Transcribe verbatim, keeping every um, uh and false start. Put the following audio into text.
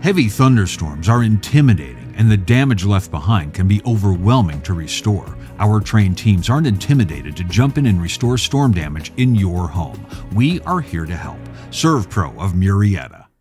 Heavy thunderstorms are intimidating, and the damage left behind can be overwhelming to restore. Our trained teams aren't intimidated to jump in and restore storm damage in your home. We are here to help. SERVPRO of Murrieta.